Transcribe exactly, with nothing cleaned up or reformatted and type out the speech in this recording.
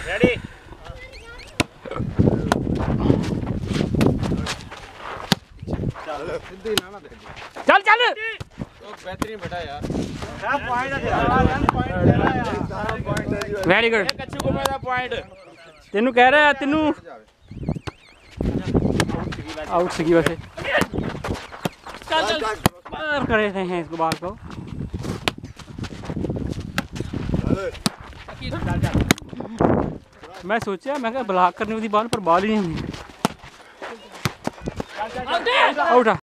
Ready चल चल बेहतरीन बेटा यार वेरी गुड तेनू कह रहा है तेनू आउट सी वैसे चल चल मार करे थे हैं इसको बाल को मैं सोचा मैं क्या ब्लॉक करने वाली बॉल पर बॉल ही नहीं आउट।